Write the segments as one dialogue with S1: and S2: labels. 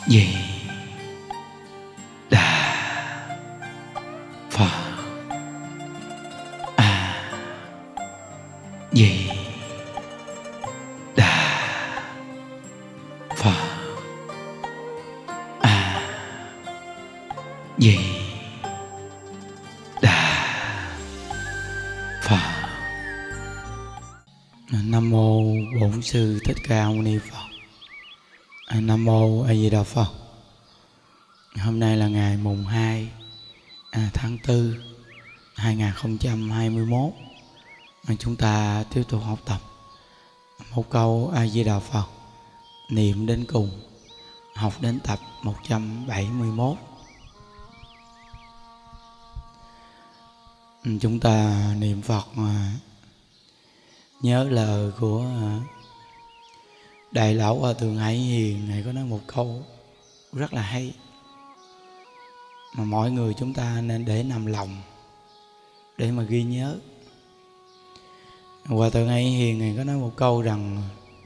S1: Di Đà Phật. A Di Đà Phật. A Di Đà Phật. Nam mô Bổn Sư Thích Ca Mâu Ni Phật. Nam mô A Di Đà Phật. Hôm nay là ngày mùng 2 tháng 4 2021. Chúng ta tiếp tục học tập một câu A Di Đà Phật, niệm đến cùng, học đến tập 171. Chúng ta niệm Phật nhớ lời của Đại Lão Hòa Thượng Hải Hiền. Ngài có nói một câu rất là hay mà mọi người chúng ta nên để nằm lòng để mà ghi nhớ. Hòa Thượng Hải Hiền Ngài có nói một câu rằng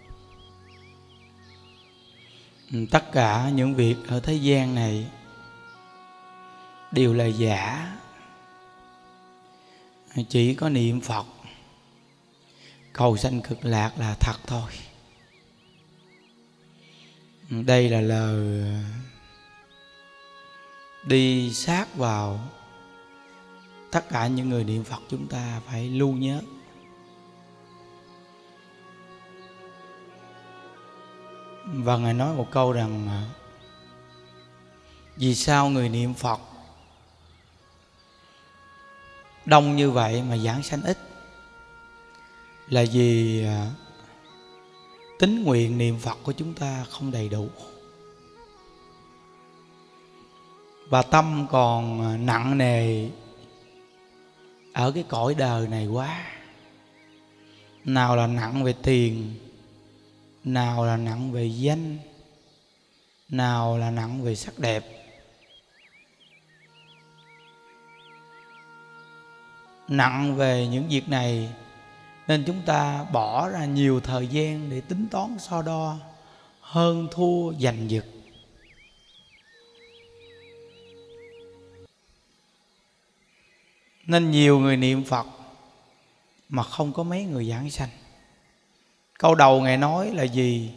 S1: tất cả những việc ở thế gian này đều là giả, chỉ có niệm Phật cầu sanh cực lạc là thật thôi. Đây là lời đi sát vào tất cả những người niệm Phật chúng ta phải lưu nhớ. Và Ngài nói một câu rằng vì sao người niệm Phật đông như vậy mà giảng sanh ít? Là vì tín nguyện niệm Phật của chúng ta không đầy đủ, và tâm còn nặng nề ở cái cõi đời này quá. Nào là nặng về tiền, nào là nặng về danh, nào là nặng về sắc đẹp. Nặng về những việc này nên chúng ta bỏ ra nhiều thời gian để tính toán so đo, hơn thua giành giật. Nên nhiều người niệm Phật mà không có mấy người giảng sanh. Câu đầu Ngài nói là gì?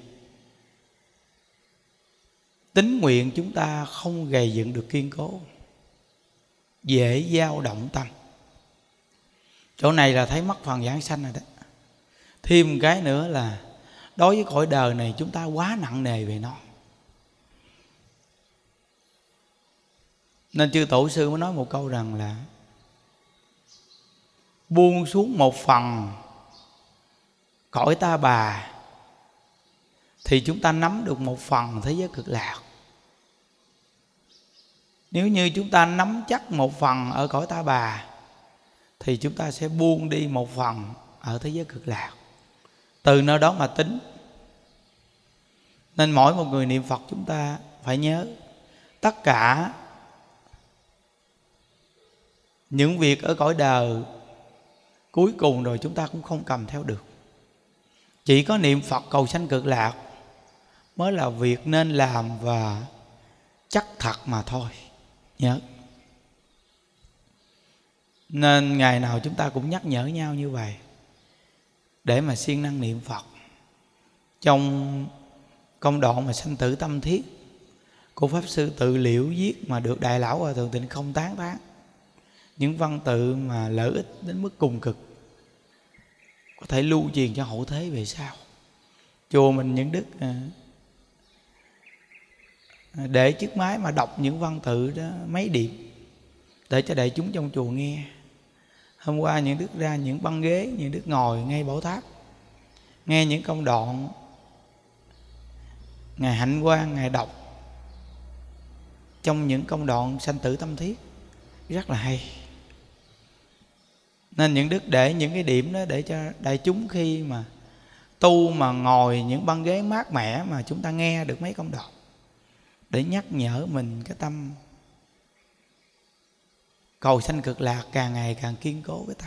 S1: Tín nguyện chúng ta không gầy dựng được kiên cố, dễ dao động tâm. Chỗ này là thấy mất phần giảng sanh rồi đó. Thêm một cái nữa là đối với cõi đời này chúng ta quá nặng nề về nó. Nên chư Tổ sư mới nói một câu rằng là buông xuống một phần cõi ta bà thì chúng ta nắm được một phần thế giới cực lạc. Nếu như chúng ta nắm chắc một phần ở cõi ta bà thì chúng ta sẽ buông đi một phần ở thế giới cực lạc, từ nơi đó mà tính. Nên mỗi một người niệm Phật chúng ta phải nhớ tất cả những việc ở cõi đời cuối cùng rồi chúng ta cũng không cầm theo được. Chỉ có niệm Phật cầu sanh cực lạc mới là việc nên làm và chắc thật mà thôi. Nhớ. Nên ngày nào chúng ta cũng nhắc nhở nhau như vậy để mà siêng năng niệm Phật. Trong công đoạn mà sanh tử tâm thiết của Pháp Sư Tự Liễu viết mà được Đại Lão Hòa Thượng Tịnh Không tán thán, những văn tự mà lợi ích đến mức cùng cực, có thể lưu truyền cho hậu thế về sau. Chùa mình những đức để chiếc máy mà đọc những văn tự đó mấy điểm để cho đại chúng trong chùa nghe. Hôm qua những đức ra những băng ghế, những đức ngồi ngay bảo tháp nghe những công đoạn Ngài Hạnh Quang Ngài đọc trong những công đoạn sanh tử tâm thiết rất là hay. Nên những đức để những cái điểm đó để cho đại chúng khi mà tu mà ngồi những băng ghế mát mẻ mà chúng ta nghe được mấy công đoạn, để nhắc nhở mình cái tâm cầu sanh cực lạc càng ngày càng kiên cố cái tâm.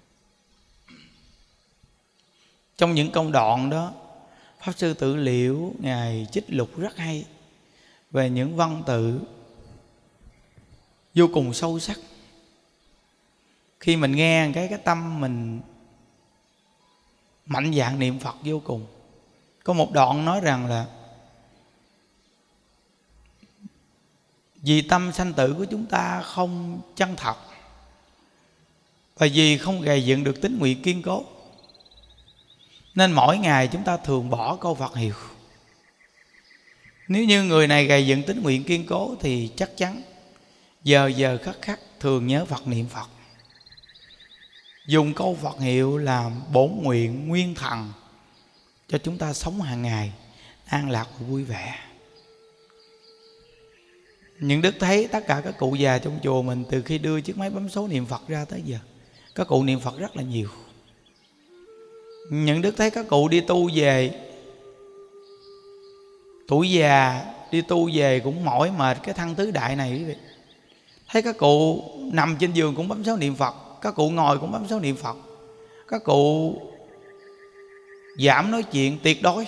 S1: Trong những công đoạn đó Pháp Sư Tự Liễu Ngài trích lục rất hay về những văn tự vô cùng sâu sắc. Khi mình nghe cái tâm mình mạnh dạn niệm Phật vô cùng. Có một đoạn nói rằng là vì tâm sanh tử của chúng ta không chân thật, và vì không gầy dựng được tín nguyện kiên cố, nên mỗi ngày chúng ta thường bỏ câu Phật hiệu. Nếu như người này gầy dựng tín nguyện kiên cố thì chắc chắn giờ giờ khắc khắc thường nhớ Phật, niệm Phật, dùng câu Phật hiệu làm bổn nguyện nguyên thần cho chúng ta sống hàng ngày an lạc và vui vẻ. Những đức thấy tất cả các cụ già trong chùa mình, từ khi đưa chiếc máy bấm số niệm Phật ra tới giờ, các cụ niệm Phật rất là nhiều. Những đức thấy các cụ đi tu về, tuổi già đi tu về cũng mỏi mệt cái thân tứ đại này quý vị. Thấy các cụ nằm trên giường cũng bấm số niệm Phật, các cụ ngồi cũng bấm số niệm Phật, các cụ giảm nói chuyện tuyệt đối,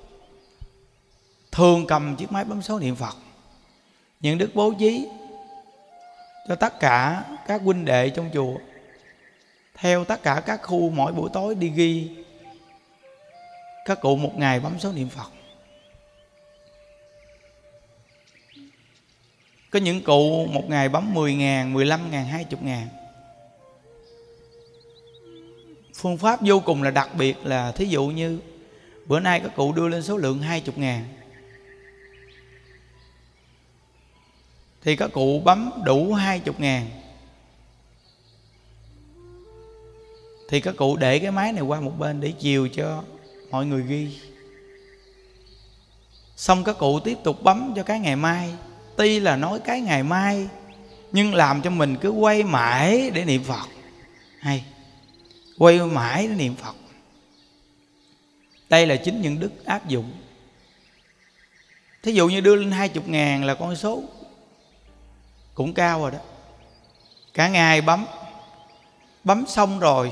S1: thường cầm chiếc máy bấm số niệm Phật. Những đức bố trí cho tất cả các huynh đệ trong chùa theo tất cả các khu, mỗi buổi tối đi ghi các cụ một ngày bấm số niệm Phật. Có những cụ một ngày bấm 10.000, 15.000, 20.000. Phương pháp vô cùng là đặc biệt, là thí dụ như bữa nay các cụ đưa lên số lượng 20.000 thì các cụ bấm đủ 20.000 thì các cụ để cái máy này qua một bên để chiều cho mọi người ghi. Xong các cụ tiếp tục bấm cho cái ngày mai. Tuy là nói cái ngày mai nhưng làm cho mình cứ quay mãi để niệm Phật. Hay quay mãi để niệm Phật. Đây là chính những đức áp dụng. Thí dụ như đưa lên 20.000 là con số cũng cao rồi đó. Cả ngày bấm xong rồi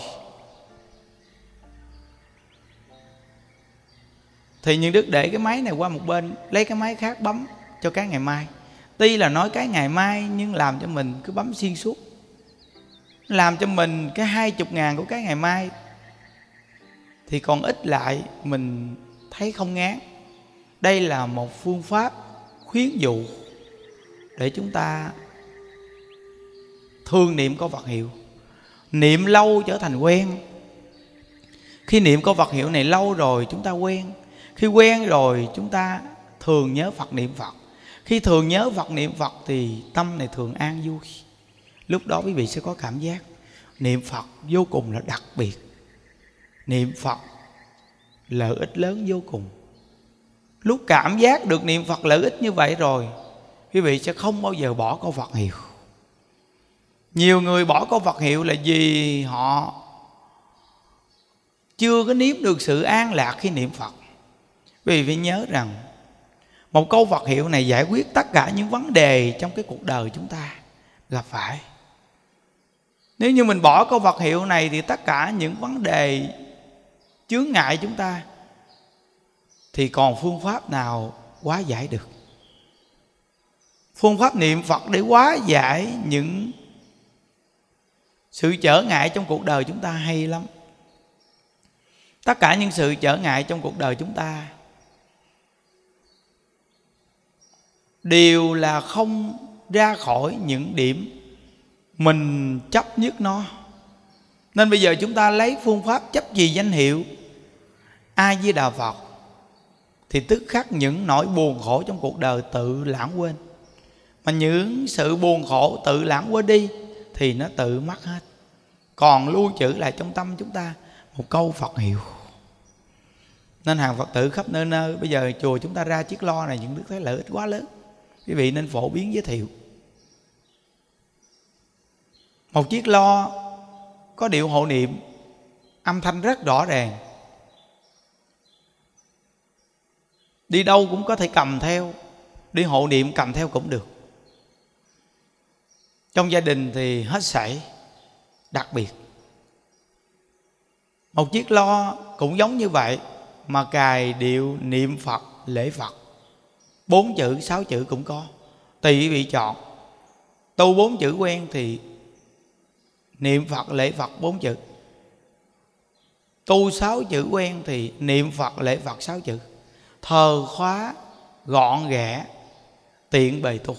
S1: thì những đức để cái máy này qua một bên, lấy cái máy khác bấm cho cái ngày mai. Tuy là nói cái ngày mai nhưng làm cho mình cứ bấm xuyên suốt, làm cho mình cái 20.000 của cái ngày mai thì còn ít lại, mình thấy không ngán. Đây là một phương pháp khuyến dụ để chúng ta thường niệm câu Phật hiệu. Niệm lâu trở thành quen. Khi niệm câu Phật hiệu này lâu rồi chúng ta quen. Khi quen rồi chúng ta thường nhớ Phật, niệm Phật. Khi thường nhớ Phật, niệm Phật thì tâm này thường an vui. Lúc đó quý vị sẽ có cảm giác niệm Phật vô cùng là đặc biệt. Niệm Phật lợi ích lớn vô cùng. Lúc cảm giác được niệm Phật lợi ích như vậy rồi, quý vị sẽ không bao giờ bỏ câu Phật hiệu. Nhiều người bỏ câu Phật hiệu là vì họ chưa có nếm được sự an lạc khi niệm Phật. Vì phải nhớ rằng một câu Phật hiệu này giải quyết tất cả những vấn đề trong cái cuộc đời chúng ta gặp phải. Nếu như mình bỏ câu Phật hiệu này thì tất cả những vấn đề chướng ngại chúng ta thì còn phương pháp nào hóa giải được. Phương pháp niệm Phật để hóa giải những sự trở ngại trong cuộc đời chúng ta hay lắm. Tất cả những sự trở ngại trong cuộc đời chúng ta đều là không ra khỏi những điểm mình chấp nhất nó. Nên bây giờ chúng ta lấy phương pháp chấp gì danh hiệu A Di Đà Phật thì tức khắc những nỗi buồn khổ trong cuộc đời tự lãng quên. Mà những sự buồn khổ tự lãng quên đi thì nó tự mất hết. Còn lưu trữ lại trong tâm chúng ta một câu Phật hiệu. Nên hàng Phật tử khắp nơi nơi, bây giờ chùa chúng ta ra chiếc loa này, những đức thấy lợi ích quá lớn. Quý vị nên phổ biến giới thiệu. Một chiếc loa có điệu hộ niệm, âm thanh rất rõ ràng, đi đâu cũng có thể cầm theo, đi hộ niệm cầm theo cũng được. Trong gia đình thì hết sảy đặc biệt. Một chiếc loa cũng giống như vậy, mà cài điệu niệm Phật, lễ Phật. 4 chữ, 6 chữ cũng có, tùy quý vị chọn. Tu 4 chữ quen thì niệm Phật lễ Phật 4 chữ. Tu 6 chữ quen thì niệm Phật lễ Phật 6 chữ. Thờ khóa gọn ghẽ, tiện bề tu.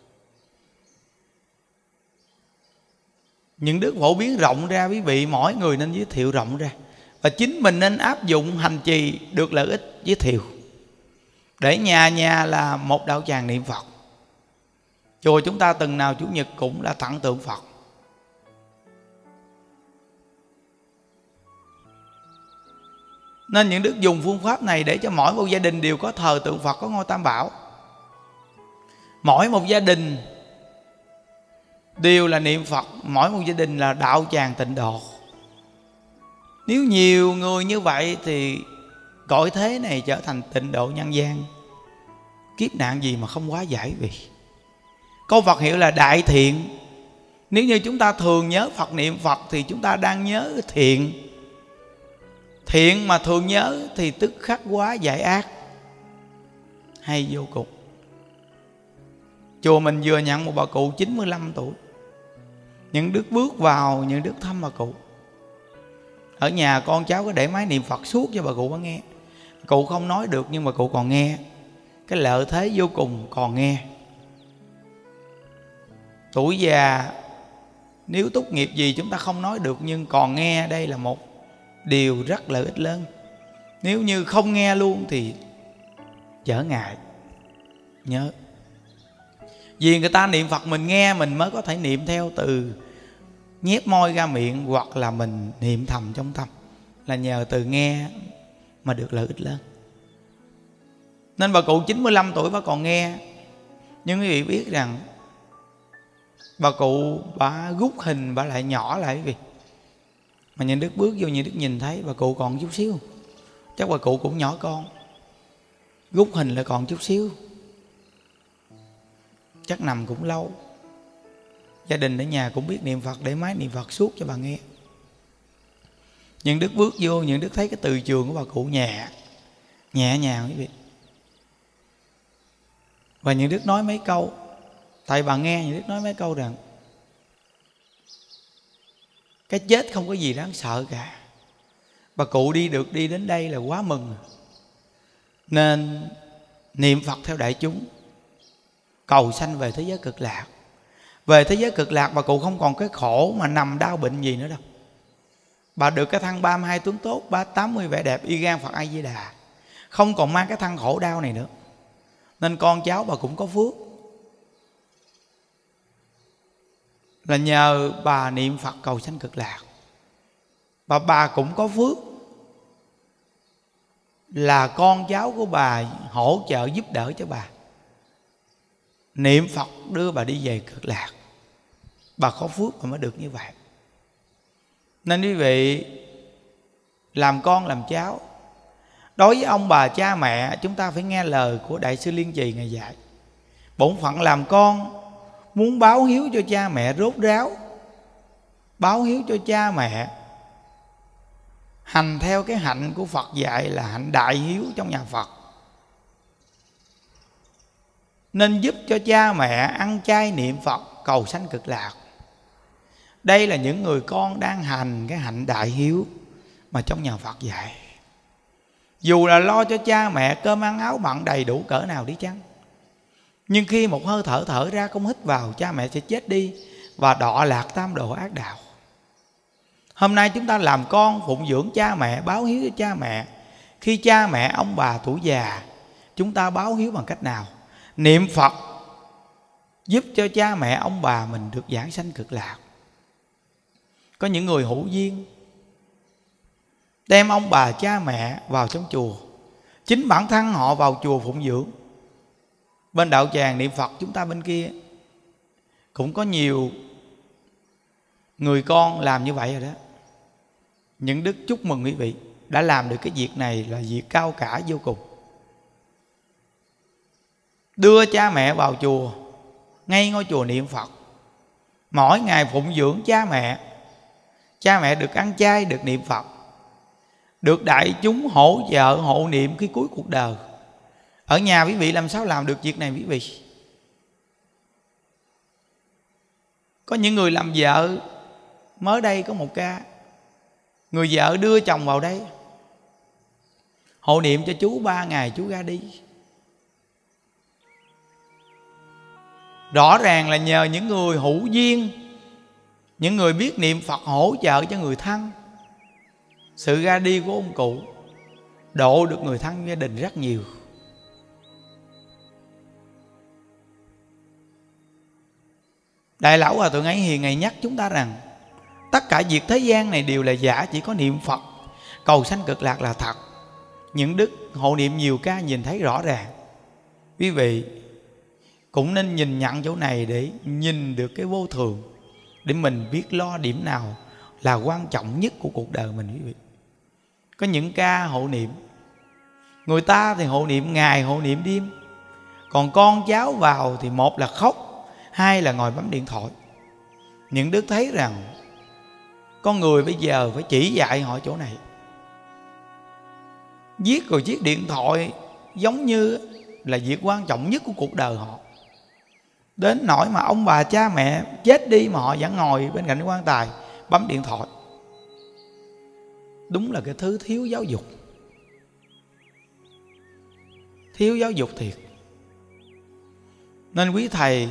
S1: Những đức phổ biến rộng ra, quý vị mỗi người nên giới thiệu rộng ra, và chính mình nên áp dụng hành trì được lợi ích giới thiệu. Để nhà nhà là một đạo tràng niệm Phật. Chùa chúng ta tuần nào Chủ nhật cũng là tặng tượng Phật. Nên những đức dùng phương pháp này để cho mỗi một gia đình đều có thờ tượng Phật, có ngôi Tam Bảo. Mỗi một gia đình đều là niệm Phật, mỗi một gia đình là đạo tràng tịnh độ. Nếu nhiều người như vậy thì cõi thế này trở thành tịnh độ nhân gian. Kiếp nạn gì mà không quá giải vì. Câu Phật hiệu là đại thiện. Nếu như chúng ta thường nhớ Phật, niệm Phật thì chúng ta đang nhớ thiện. Thiện mà thường nhớ thì tức khắc hóa giải ác. Hay vô cùng. Chùa mình vừa nhận một bà cụ 95 tuổi. Những đức bước vào, những đức thăm bà cụ. Ở nhà con cháu có để máy niệm Phật suốt cho bà cụ có nghe. Cụ không nói được nhưng mà cụ còn nghe. Cái lợi thế vô cùng, còn nghe. Tuổi già nếu tốt nghiệp gì chúng ta không nói được, nhưng còn nghe đây là một điều rất lợi ích lớn. Nếu như không nghe luôn thì trở ngại. Nhớ, vì người ta niệm Phật mình nghe, mình mới có thể niệm theo, từ nhét môi ra miệng hoặc là mình niệm thầm trong tâm, là nhờ từ nghe mà được lợi ích lớn. Nên bà cụ 95 tuổi bà còn nghe. Nhưng quý vị biết rằng bà cụ bà rút hình bà lại nhỏ lại quý vị. Mà những đức bước vô, những đức nhìn thấy bà cụ còn chút xíu. Chắc bà cụ cũng nhỏ con, rút hình lại còn chút xíu. Chắc nằm cũng lâu. Gia đình ở nhà cũng biết niệm Phật, để máy niệm Phật suốt cho bà nghe. Những đức bước vô, những đức thấy cái từ trường của bà cụ nhẹ nhàng quý vị. Và những đức nói mấy câu. Tại bà nghe những đức nói mấy câu rằng cái chết không có gì đáng sợ cả. Bà cụ đi được đi đến đây là quá mừng. Nên niệm Phật theo đại chúng, cầu sanh về thế giới cực lạc. Về thế giới cực lạc bà cụ không còn cái khổ mà nằm đau bệnh gì nữa đâu. Bà được cái thân 32 tướng tốt, 80 vẻ đẹp, y gan Phật A Di Đà. Không còn mang cái thân khổ đau này nữa. Nên con cháu bà cũng có phước, là nhờ bà niệm Phật cầu sanh cực lạc. Và bà cũng có phước là con cháu của bà hỗ trợ giúp đỡ cho bà, niệm Phật đưa bà đi về cực lạc. Bà có phước mà mới được như vậy. Nên quý vị làm con làm cháu, đối với ông bà cha mẹ, chúng ta phải nghe lời của Đại sư Liên Trì Ngài dạy. Bổn phận làm con, muốn báo hiếu cho cha mẹ rốt ráo, báo hiếu cho cha mẹ, hành theo cái hạnh của Phật dạy là hạnh đại hiếu trong nhà Phật. Nên giúp cho cha mẹ ăn chay niệm Phật cầu sanh cực lạc. Đây là những người con đang hành cái hạnh đại hiếu mà trong nhà Phật dạy. Dù là lo cho cha mẹ cơm ăn áo bận đầy đủ cỡ nào đi chăng, nhưng khi một hơi thở thở ra không hít vào, cha mẹ sẽ chết đi và đọa lạc tam độ ác đạo. Hôm nay chúng ta làm con phụng dưỡng cha mẹ, báo hiếu cho cha mẹ. Khi cha mẹ ông bà tuổi già, chúng ta báo hiếu bằng cách nào? Niệm Phật giúp cho cha mẹ ông bà mình được giảng sanh cực lạc. Có những người hữu duyên đem ông bà cha mẹ vào trong chùa, chính bản thân họ vào chùa phụng dưỡng. Bên đạo tràng niệm Phật chúng ta bên kia cũng có nhiều người con làm như vậy rồi đó. Những đức chúc mừng quý vị đã làm được cái việc này, là việc cao cả vô cùng. Đưa cha mẹ vào chùa, ngay ngôi chùa niệm Phật, mỗi ngày phụng dưỡng cha mẹ. Cha mẹ được ăn chay, được niệm Phật, được đại chúng hỗ trợ hộ niệm khi cuối cuộc đời. Ở nhà quý vị làm sao làm được việc này quý vị? Có những người làm vợ, mới đây có một ca, người vợ đưa chồng vào đây hộ niệm cho chú 3 ngày chú ra đi. Rõ ràng là nhờ những người hữu duyên, những người biết niệm Phật hỗ trợ cho người thân, sự ra đi của ông cụ độ được người thân gia đình rất nhiều. Đại lão Hòa Thượng Ấy Hiền ngày nhắc chúng ta rằng tất cả việc thế gian này đều là giả, chỉ có niệm Phật cầu sanh cực lạc là thật. Những đức hộ niệm nhiều ca nhìn thấy rõ ràng. Quý vị cũng nên nhìn nhận chỗ này để nhìn được cái vô thường, để mình biết lo điểm nào là quan trọng nhất của cuộc đời mình. Quý vị, có những ca hộ niệm, người ta thì hộ niệm ngày hộ niệm đêm, còn con cháu vào thì một là khóc, hai là ngồi bấm điện thoại. Những đức thấy rằng con người bây giờ phải chỉ dạy họ chỗ này. Viết rồi chiếc điện thoại giống như là việc quan trọng nhất của cuộc đời họ, đến nỗi mà ông bà cha mẹ chết đi mà họ vẫn ngồi bên cạnh quan tài bấm điện thoại. Đúng là cái thứ thiếu giáo dục, thiếu giáo dục thiệt. Nên quý thầy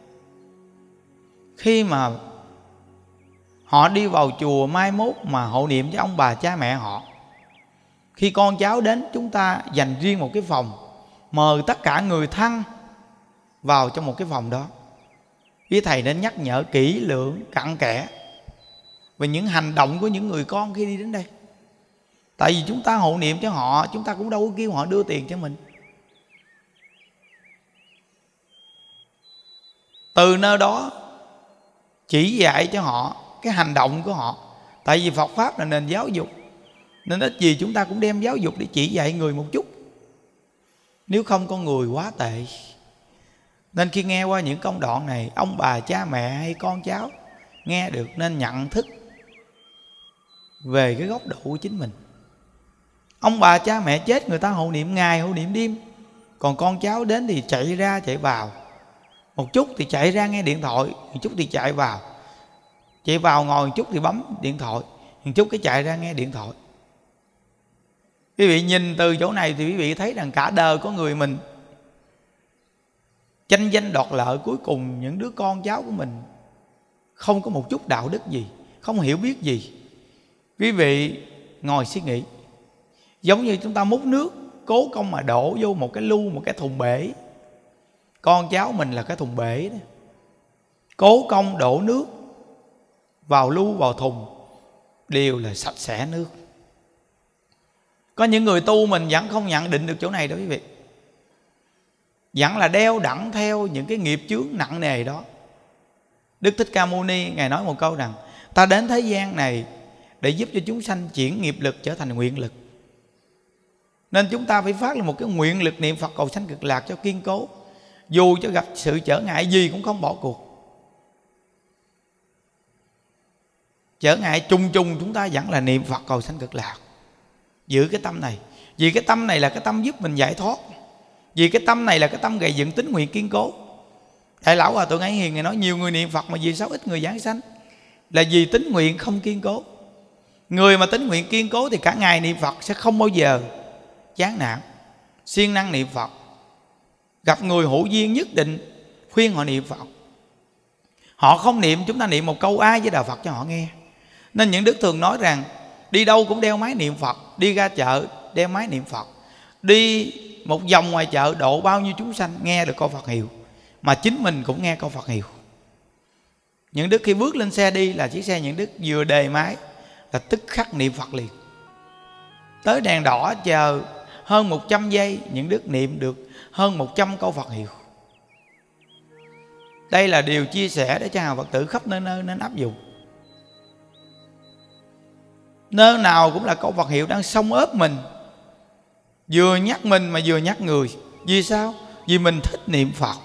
S1: khi mà họ đi vào chùa mai mốt mà hộ niệm cho ông bà cha mẹ họ, khi con cháu đến, chúng ta dành riêng một cái phòng, mời tất cả người thân vào trong một cái phòng đó. Quý thầy nên nhắc nhở kỹ lưỡng, cặn kẽ về những hành động của những người con khi đi đến đây. Tại vì chúng ta hộ niệm cho họ, chúng ta cũng đâu có kêu họ đưa tiền cho mình. Từ nơi đó chỉ dạy cho họ cái hành động của họ. Tại vì Phật Pháp là nền giáo dục, nên ít gì chúng ta cũng đem giáo dục để chỉ dạy người một chút. Nếu không con người quá tệ. Nên khi nghe qua những công đoạn này, ông bà cha mẹ hay con cháu nghe được nên nhận thức về cái góc độ của chính mình. Ông bà cha mẹ chết, người ta hộ niệm ngày hộ niệm đêm, còn con cháu đến thì chạy ra chạy vào, một chút thì chạy ra nghe điện thoại, một chút thì chạy vào ngồi, một chút thì bấm điện thoại, một chút cái chạy ra nghe điện thoại. Quý vị nhìn từ chỗ này thì quý vị thấy rằng cả đời có người mình tranh danh đoạt lợi, cuối cùng những đứa con cháu của mình không có một chút đạo đức gì, không hiểu biết gì. Quý vị ngồi suy nghĩ, giống như chúng ta múc nước cố công mà đổ vô một cái lu, một cái thùng bể. Con cháu mình là cái thùng bể đó, cố công đổ nước vào lu vào thùng đều là sạch sẽ nước. Có những người tu mình vẫn không nhận định được chỗ này đó quý vị, vẫn là đeo đẳng theo những cái nghiệp chướng nặng nề đó. Đức Thích Ca Mâu Ni Ngài nói một câu rằng ta đến thế gian này để giúp cho chúng sanh chuyển nghiệp lực trở thành nguyện lực. Nên chúng ta phải phát lên một cái nguyện lực niệm Phật cầu sanh cực lạc cho kiên cố. Dù cho gặp sự trở ngại gì cũng không bỏ cuộc. Trở ngại chung chung chúng ta vẫn là niệm Phật cầu sanh cực lạc. Giữ cái tâm này, vì cái tâm này là cái tâm giúp mình giải thoát, vì cái tâm này là cái tâm gây dựng tín nguyện kiên cố. Đại lão Hòa Thượng Ấy Hiền Ngài nói nhiều người niệm Phật mà vì sao ít người giảng sanh, là vì tín nguyện không kiên cố. Người mà tín nguyện kiên cố thì cả ngày niệm Phật sẽ không bao giờ chán nản, siêng năng niệm Phật. Gặp người hữu duyên nhất định khuyên họ niệm Phật. Họ không niệm, chúng ta niệm một câu A Di Đà Phật cho họ nghe. Nên những đức thường nói rằng đi đâu cũng đeo máy niệm Phật, đi ra chợ đeo máy niệm Phật, đi một vòng ngoài chợ độ bao nhiêu chúng sanh nghe được câu Phật hiệu, mà chính mình cũng nghe câu Phật hiệu. Những đức khi bước lên xe đi là chiếc xe những đức vừa đề máy là tức khắc niệm Phật liền. Tới đèn đỏ chờ hơn 100 giây, những đức niệm được hơn 100 câu Phật hiệu. Đây là điều chia sẻ để cho hàng Phật tử khắp nơi nơi nên áp dụng. Nơi nào cũng là câu Phật hiệu đang xông ấp mình, vừa nhắc mình mà vừa nhắc người. Vì sao? Vì mình thích niệm Phật.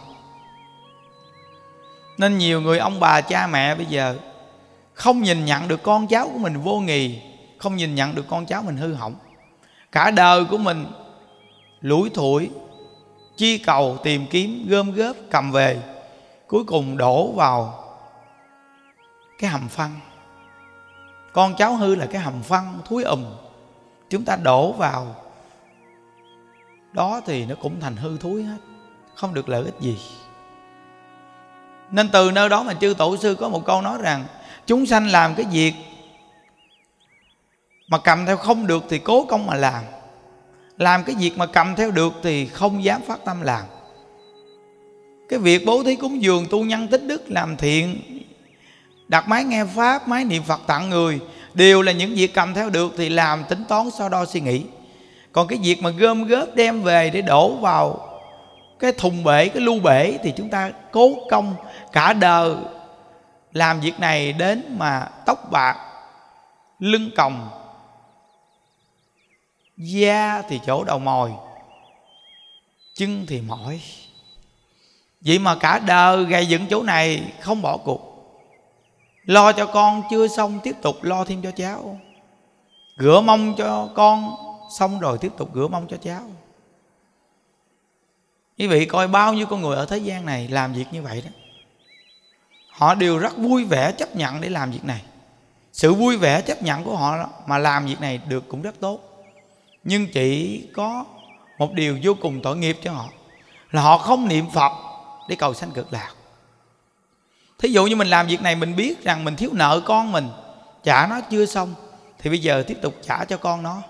S1: Nên nhiều người ông bà cha mẹ bây giờ không nhìn nhận được con cháu của mình vô nghì, không nhìn nhận được con cháu mình hư hỏng. Cả đời của mình lủi thủi chi cầu tìm kiếm gom góp cầm về, cuối cùng đổ vào cái hầm phân. Con cháu hư là cái hầm phân thúi chúng ta đổ vào đó thì nó cũng thành hư thúi hết, không được lợi ích gì. Nên từ nơi đó mà chư tổ sư có một câu nói rằng chúng sanh làm cái việc mà cầm theo không được thì cố công mà làm cái việc mà cầm theo được thì không dám phát tâm làm. Cái việc bố thí cúng dường, tu nhân tích đức, làm thiện, đặt máy nghe pháp, máy niệm Phật tặng người, đều là những việc cầm theo được thì làm, tính toán so đo suy nghĩ. Còn cái việc mà gom góp đem về để đổ vào cái thùng bể, cái lu bể thì chúng ta cố công cả đời làm việc này đến mà tóc bạc, lưng còng, da thì chỗ đầu mồi, chân thì mỏi. Vậy mà cả đời gầy dựng chỗ này không bỏ cuộc. Lo cho con chưa xong tiếp tục lo thêm cho cháu, rửa mông cho con xong rồi tiếp tục rửa mông cho cháu. Quý vị coi bao nhiêu con người ở thế gian này làm việc như vậy đó. Họ đều rất vui vẻ chấp nhận để làm việc này. Sự vui vẻ chấp nhận của họ mà làm việc này được cũng rất tốt. Nhưng chỉ có một điều vô cùng tội nghiệp cho họ là họ không niệm Phật để cầu sanh cực lạc. Thí dụ như mình làm việc này, mình biết rằng mình thiếu nợ con mình, trả nó chưa xong, thì bây giờ tiếp tục trả cho con nó.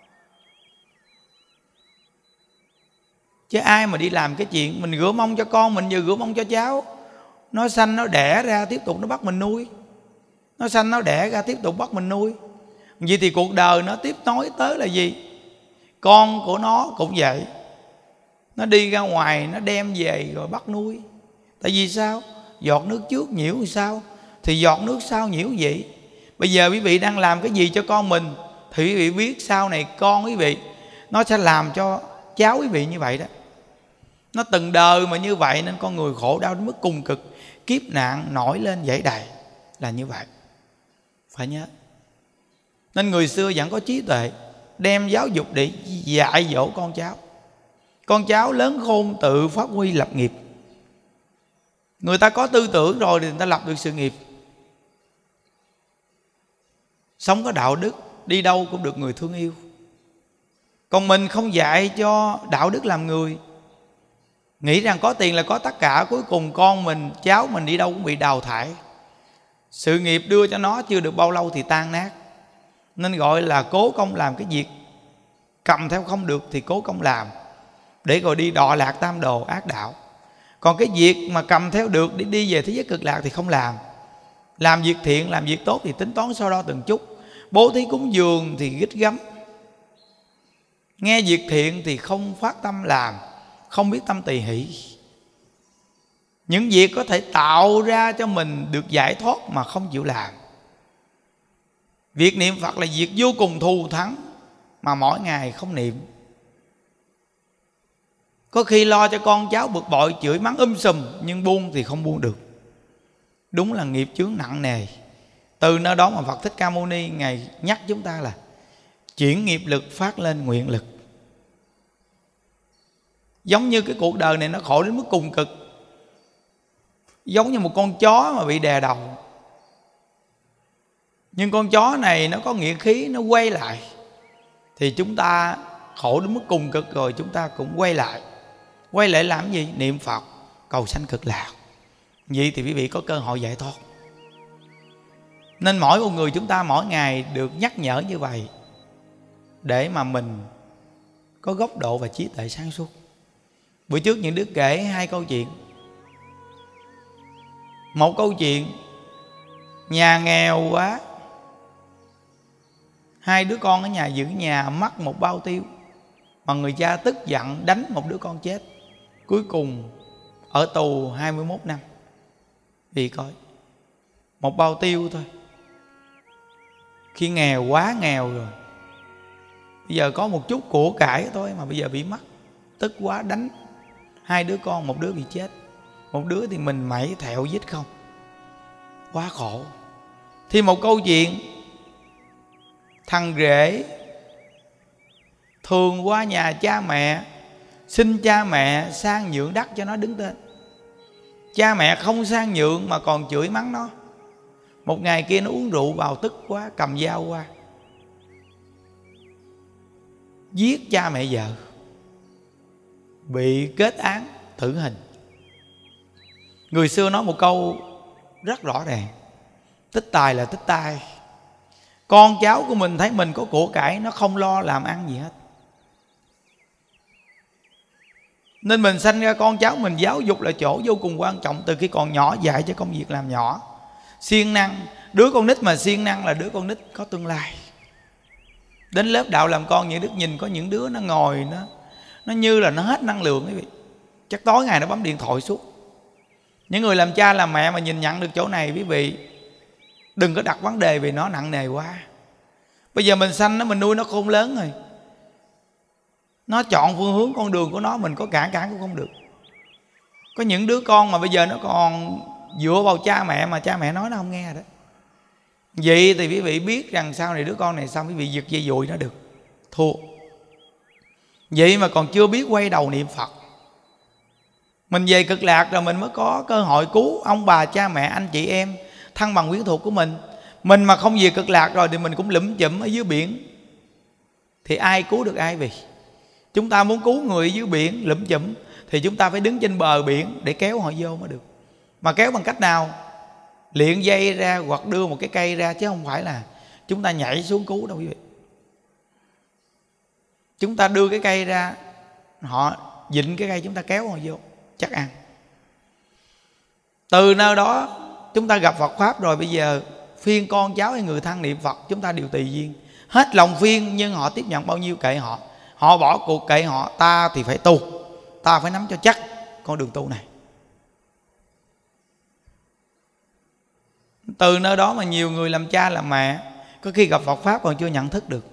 S1: Chứ ai mà đi làm cái chuyện mình rửa mông cho con mình, vừa rửa mông cho cháu, nó sanh nó đẻ ra tiếp tục nó bắt mình nuôi, nó sanh nó đẻ ra tiếp tục bắt mình nuôi. Vậy thì cuộc đời nó tiếp nối tới là gì? Con của nó cũng vậy, nó đi ra ngoài nó đem về rồi bắt nuôi. Tại vì sao? Giọt nước trước nhiễu thì sao thì giọt nước sau nhiễu vậy. Bây giờ quý vị đang làm cái gì cho con mình thì quý vị biết sau này con quý vị nó sẽ làm cho cháu quý vị như vậy đó. Nó từng đời mà như vậy nên con người khổ đau đến mức cùng cực, kiếp nạn nổi lên dãy đầy là như vậy. Phải nhớ. Nên người xưa vẫn có trí tuệ, đem giáo dục để dạy dỗ con cháu. Con cháu lớn khôn tự phát huy lập nghiệp. Người ta có tư tưởng rồi thì người ta lập được sự nghiệp, sống có đạo đức, đi đâu cũng được người thương yêu. Còn mình không dạy cho đạo đức làm người, nghĩ rằng có tiền là có tất cả, cuối cùng con mình, cháu mình đi đâu cũng bị đào thải. Sự nghiệp đưa cho nó chưa được bao lâu thì tan nát. Nên gọi là cố công làm cái việc cầm theo không được thì cố công làm, để rồi đi đọa lạc tam đồ ác đạo. Còn cái việc mà cầm theo được để đi về thế giới cực lạc thì không làm. Làm việc thiện, làm việc tốt thì tính toán so đo từng chút. Bố thí cúng dường thì gích gắm. Nghe việc thiện thì không phát tâm làm, không biết tâm tỳ hỷ. Những việc có thể tạo ra cho mình được giải thoát mà không chịu làm. Việc niệm Phật là việc vô cùng thù thắng mà mỗi ngày không niệm. Có khi lo cho con cháu bực bội, chửi mắng sùm, nhưng buông thì không buông được. Đúng là nghiệp chướng nặng nề. Từ nơi đó mà Phật Thích Ca Mâu Ni Ngài nhắc chúng ta là chuyển nghiệp lực phát lên nguyện lực. Giống như cái cuộc đời này nó khổ đến mức cùng cực, giống như một con chó mà bị đè đầu. Nhưng con chó này nó có nghĩa khí, nó quay lại, thì chúng ta khổ đến mức cùng cực rồi chúng ta cũng quay lại. Quay lại làm gì? Niệm Phật, cầu sanh cực lạc. Vậy thì quý vị có cơ hội giải thoát. Nên mỗi một người chúng ta mỗi ngày được nhắc nhở như vậy, để mà mình có góc độ và trí tuệ sáng suốt. Bữa trước những đứa kể hai câu chuyện. Một câu chuyện, nhà nghèo quá, hai đứa con ở nhà giữ nhà mắc một bao tiêu, mà người cha tức giận đánh một đứa con chết. Cuối cùng ở tù 21 năm. Vì coi, một bao tiêu thôi. Khi nghèo quá nghèo rồi, bây giờ có một chút của cải thôi mà bây giờ bị mất, tức quá đánh hai đứa con, một đứa bị chết, một đứa thì mình mẩy thẹo giết không. Quá khổ. Thì một câu chuyện, thằng rể thường qua nhà cha mẹ xin cha mẹ sang nhượng đất cho nó đứng tên. Cha mẹ không sang nhượng mà còn chửi mắng nó. Một ngày kia nó uống rượu vào tức quá, cầm dao qua giết cha mẹ vợ, bị kết án tử hình. Người xưa nói một câu rất rõ ràng: tích tài là tích tai. Con cháu của mình thấy mình có của cải, nó không lo làm ăn gì hết. Nên mình sanh ra con cháu mình, giáo dục là chỗ vô cùng quan trọng. Từ khi còn nhỏ dạy cho công việc làm nhỏ, siêng năng. Đứa con nít mà siêng năng là đứa con nít có tương lai. Đến lớp đạo làm con, những đứa nhìn có những đứa nó ngồi nó như là nó hết năng lượng quý vị. Chắc tối ngày nó bấm điện thoại suốt. Những người làm cha làm mẹ mà nhìn nhận được chỗ này, quý vị đừng có đặt vấn đề vì nó nặng nề quá. Bây giờ mình sanh nó, mình nuôi nó khôn lớn rồi, nó chọn phương hướng con đường của nó, mình có cản cũng không được. Có những đứa con mà bây giờ nó còn dựa vào cha mẹ mà cha mẹ nói nó không nghe đó. Vậy thì quý vị biết rằng sau này đứa con này xong quý vị giật dây dụi nó được, thua. Vậy mà còn chưa biết quay đầu niệm Phật. Mình về cực lạc rồi mình mới có cơ hội cứu ông bà, cha mẹ, anh chị em, thân bằng quyến thuộc của mình. Mình mà không về cực lạc rồi thì mình cũng lủm chụm ở dưới biển, thì ai cứu được ai? Vì chúng ta muốn cứu người dưới biển lủm chụm thì chúng ta phải đứng trên bờ biển để kéo họ vô mới được. Mà kéo bằng cách nào? Liệng dây ra hoặc đưa một cái cây ra, chứ không phải là chúng ta nhảy xuống cứu đâu quý vị. Chúng ta đưa cái cây ra, họ vịn cái cây, chúng ta kéo họ vô chắc ăn. Từ nơi đó chúng ta gặp Phật Pháp rồi, bây giờ phiên con cháu hay người thân niệm Phật, chúng ta đều tùy duyên. Hết lòng phiên nhưng họ tiếp nhận bao nhiêu kệ họ. Họ bỏ cuộc kệ họ. Ta thì phải tu, ta phải nắm cho chắc con đường tu này. Từ nơi đó mà nhiều người làm cha làm mẹ có khi gặp Phật Pháp còn chưa nhận thức được.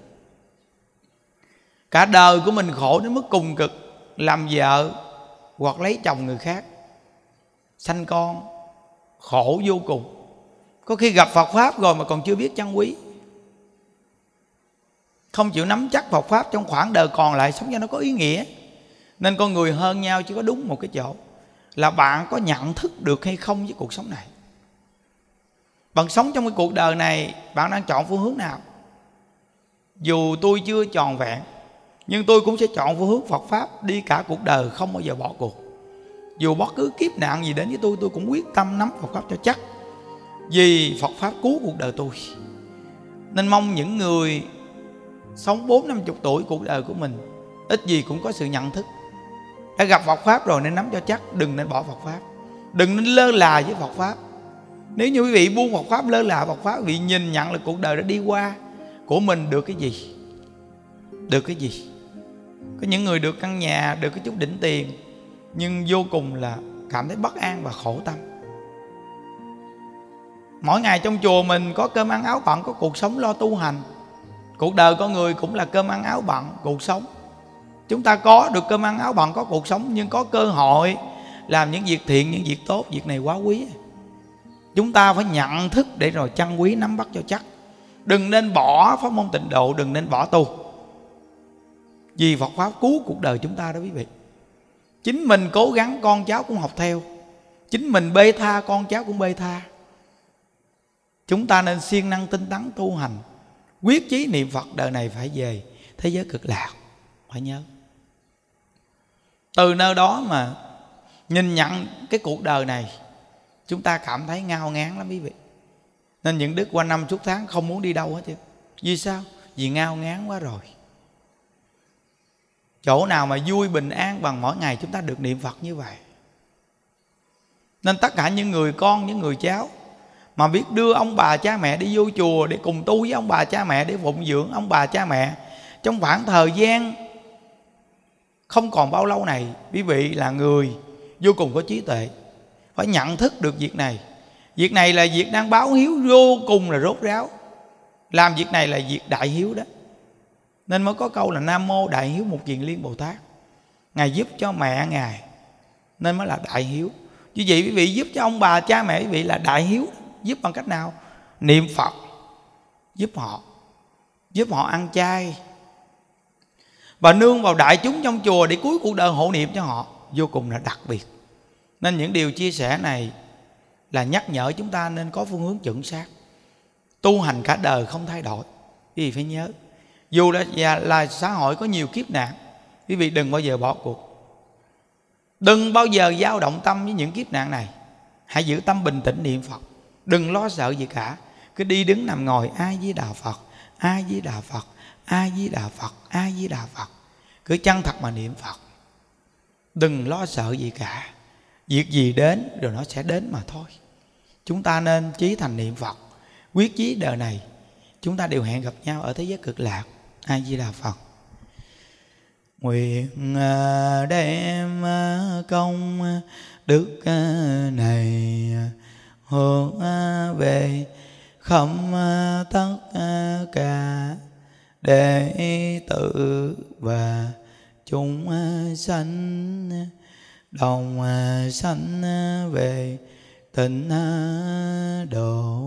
S1: Cả đời của mình khổ đến mức cùng cực, làm vợ hoặc lấy chồng người khác, sanh con, khổ vô cùng. Có khi gặp Phật Pháp rồi mà còn chưa biết trân quý, không chịu nắm chắc Phật Pháp trong khoảng đời còn lại sống cho nó có ý nghĩa. Nên con người hơn nhau chỉ có đúng một cái chỗ là bạn có nhận thức được hay không với cuộc sống này. Bạn sống trong cái cuộc đời này, bạn đang chọn phương hướng nào? Dù tôi chưa tròn vẹn, nhưng tôi cũng sẽ chọn phương hướng Phật Pháp, đi cả cuộc đời không bao giờ bỏ cuộc. Dù bất cứ kiếp nạn gì đến với tôi cũng quyết tâm nắm Phật Pháp cho chắc, vì Phật Pháp cứu cuộc đời tôi. Nên mong những người sống 40-50 tuổi cuộc đời của mình ít gì cũng có sự nhận thức. Đã gặp Phật Pháp rồi nên nắm cho chắc, đừng nên bỏ Phật Pháp, đừng nên lơ là với Phật Pháp. Nếu như quý vị buông Phật Pháp, lơ là Phật Pháp, quý vị nhìn nhận là cuộc đời đã đi qua của mình được cái gì? Được cái gì? Có những người được căn nhà, được cái chút đỉnh tiền, nhưng vô cùng là cảm thấy bất an và khổ tâm. Mỗi ngày trong chùa mình có cơm ăn áo bận, có cuộc sống lo tu hành. Cuộc đời con người cũng là cơm ăn áo bận, cuộc sống. Chúng ta có được cơm ăn áo bận, có cuộc sống, nhưng có cơ hội làm những việc thiện, những việc tốt. Việc này quá quý. Chúng ta phải nhận thức để rồi trân quý, nắm bắt cho chắc. Đừng nên bỏ pháp môn tịnh độ, đừng nên bỏ tu, vì Phật Pháp cứu cuộc đời chúng ta đó quý vị. Chính mình cố gắng, con cháu cũng học theo. Chính mình bê tha, con cháu cũng bê tha. Chúng ta nên siêng năng tinh tấn tu hành, quyết chí niệm Phật, đời này phải về thế giới cực lạc. Phải nhớ. Từ nơi đó mà nhìn nhận cái cuộc đời này, chúng ta cảm thấy ngao ngán lắm quý vị. Nên những đức qua năm suốt tháng không muốn đi đâu hết chứ. Vì sao? Vì ngao ngán quá rồi. Chỗ nào mà vui bình an bằng mỗi ngày chúng ta được niệm Phật như vậy. Nên tất cả những người con, những người cháu mà biết đưa ông bà cha mẹ đi vô chùa để cùng tu với ông bà cha mẹ, để phụng dưỡng ông bà cha mẹ trong khoảng thời gian không còn bao lâu này, quý vị là người vô cùng có trí tuệ, phải nhận thức được việc này. Việc này là việc đang báo hiếu vô cùng là rốt ráo. Làm việc này là việc đại hiếu đó. Nên mới có câu là Nam Mô Đại Hiếu Mục Kiền Liên Bồ Tát. Ngài giúp cho mẹ Ngài nên mới là đại hiếu. Như vậy quý vị giúp cho ông bà cha mẹ quý vị là đại hiếu. Giúp bằng cách nào? Niệm Phật giúp họ ăn chay. và nương vào đại chúng trong chùa để cuối cuộc đời hộ niệm cho họ, vô cùng là đặc biệt. Nên những điều chia sẻ này là nhắc nhở chúng ta nên có phương hướng chuẩn xác, tu hành cả đời không thay đổi. Quý vị phải nhớ, dù là xã hội có nhiều kiếp nạn, quý vị đừng bao giờ bỏ cuộc, đừng bao giờ dao động tâm với những kiếp nạn này. Hãy giữ tâm bình tĩnh niệm Phật, đừng lo sợ gì cả. Cứ đi đứng nằm ngồi A Di Đà Phật, A Di Đà Phật, A Di Đà Phật, A Di Đà Phật. Cứ chân thật mà niệm Phật, đừng lo sợ gì cả. Việc gì đến rồi nó sẽ đến mà thôi. Chúng ta nên chí thành niệm Phật, quyết chí đời này chúng ta đều hẹn gặp nhau ở thế giới cực lạc. A Di Đà Phật. Nguyện đem công đức này hướng về khắp tất cả đệ tử và chúng sanh, đồng sanh về tịnh độ.